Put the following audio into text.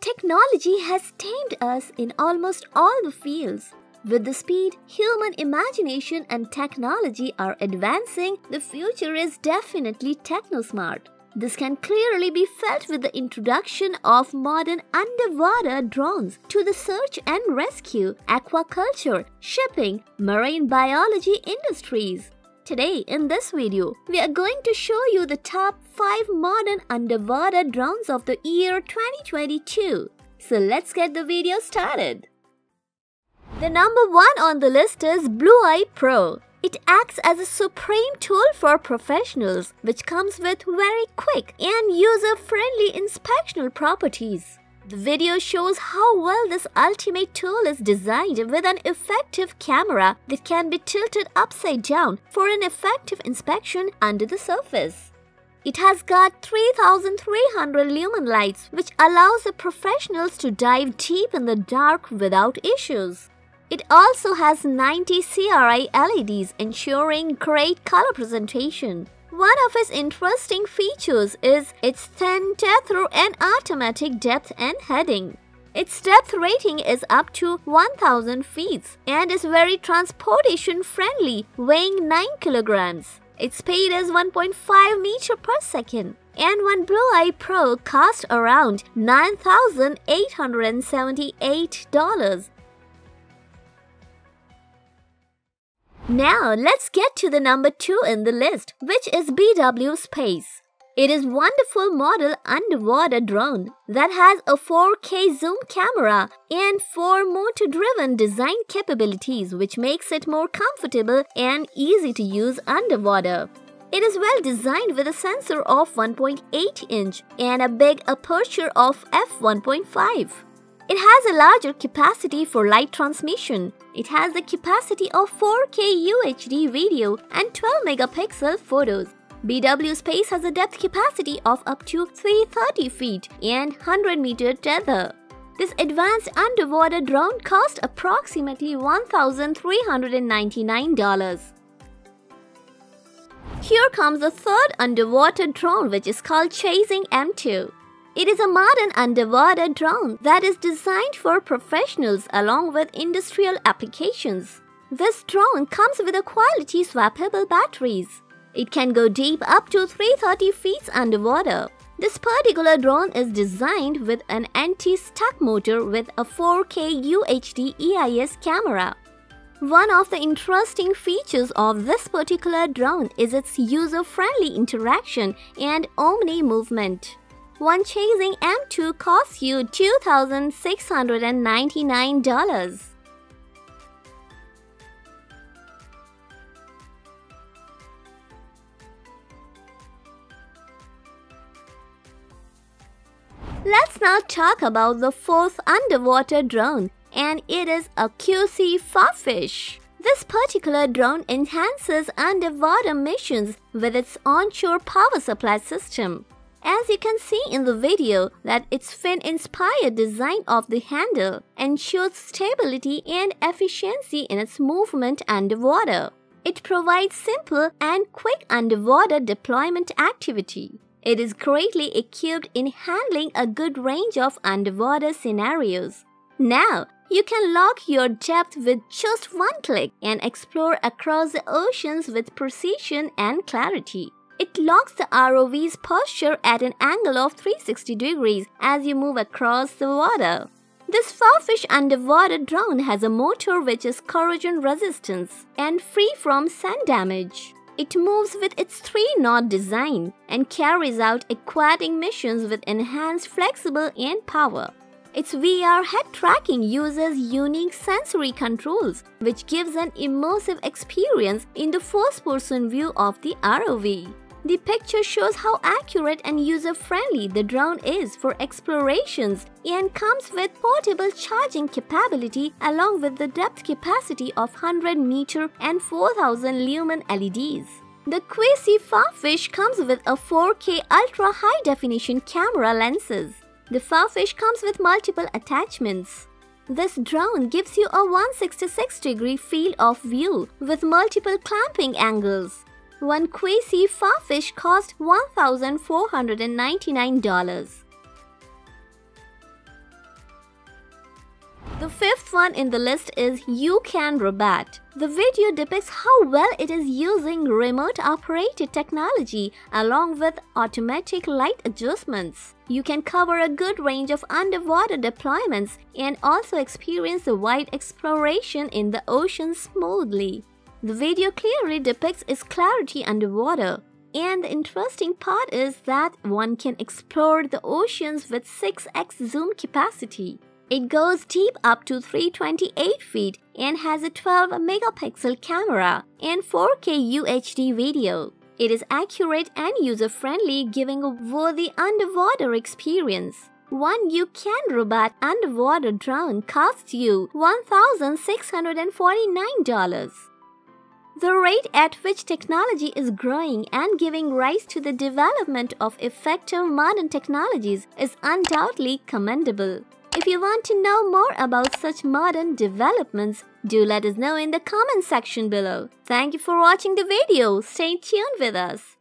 Technology has tamed us in almost all the fields. With the speed human imagination and technology are advancing, the future is definitely techno-smart. This can clearly be felt with the introduction of modern underwater drones to the search and rescue, aquaculture, shipping, marine biology industries. Today, in this video, we are going to show you the top 5 modern underwater drones of the year 2022. So let's get the video started. The number 1 on the list is Blueye Pro. It acts as a supreme tool for professionals, which comes with very quick and user-friendly inspectional properties. The video shows how well this ultimate tool is designed with an effective camera that can be tilted upside down for an effective inspection under the surface. It has got 3,300 lumen lights, which allows the professionals to dive deep in the dark without issues. It also has 90 CRI LEDs, ensuring great color presentation. One of its interesting features is its thin tether and automatic depth and heading. Its depth rating is up to 1,000 feet and is very transportation friendly, weighing 9 kilograms. Its speed is 1.5 meters per second. And one Blueye Pro costs around $9,878. Now, let's get to the number 2 in the list, which is BW Space. It is a wonderful model underwater drone that has a 4K zoom camera and 4 motor-driven design capabilities, which makes it more comfortable and easy to use underwater. It is well designed with a sensor of 1.8 inch and a big aperture of f1.5. It has a larger capacity for light transmission. It has the capacity of 4K UHD video and 12 megapixel photos. BW Space has a depth capacity of up to 330 feet and 100 meter tether. This advanced underwater drone cost approximately $1,399. Here comes the third underwater drone, which is called Chasing M2. It is a modern underwater drone that is designed for professionals along with industrial applications. This drone comes with a quality swappable batteries. It can go deep up to 330 feet underwater. This particular drone is designed with an anti-stuck motor with a 4K UHD EIS camera. One of the interesting features of this particular drone is its user-friendly interaction and omni movement. One Chasing M2 costs you $2,699. Let's now talk about the 4th underwater drone, and it is a QYSEA Farfish. This particular drone enhances underwater missions with its onshore power supply system. As you can see in the video that its fin-inspired design of the handle ensures stability and efficiency in its movement underwater. It provides simple and quick underwater deployment activity. It is greatly equipped in handling a good range of underwater scenarios. Now, you can lock your depth with just one click and explore across the oceans with precision and clarity. It locks the ROV's posture at an angle of 360 degrees as you move across the water. This Farfish underwater drone has a motor which is corrosion resistant and free from sun damage. It moves with its 3-knot design and carries out aquatic missions with enhanced flexibility and power. Its VR head tracking uses unique sensory controls, which gives an immersive experience in the first-person view of the ROV. The picture shows how accurate and user-friendly the drone is for explorations and comes with portable charging capability along with the depth capacity of 100 meter and 4,000 lumen LEDs. The QYSEA Farfish comes with a 4K ultra high-definition camera lenses. The Farfish comes with multiple attachments. This drone gives you a 166-degree field of view with multiple clamping angles. One QYSEA Farfish cost $1,499. The fifth one in the list is Youcan Robot. The video depicts how well it is using remote-operated technology along with automatic light adjustments. You can cover a good range of underwater deployments and also experience the wide exploration in the ocean smoothly. The video clearly depicts its clarity underwater. And the interesting part is that one can explore the oceans with 6x zoom capacity. It goes deep up to 328 feet and has a 12-megapixel camera and 4K UHD video. It is accurate and user-friendly, giving a worthy underwater experience. One Youcan Robot underwater drone costs you $1,649. The rate at which technology is growing and giving rise to the development of effective modern technologies is undoubtedly commendable. If you want to know more about such modern developments, do let us know in the comment section below. Thank you for watching the video. Stay tuned with us.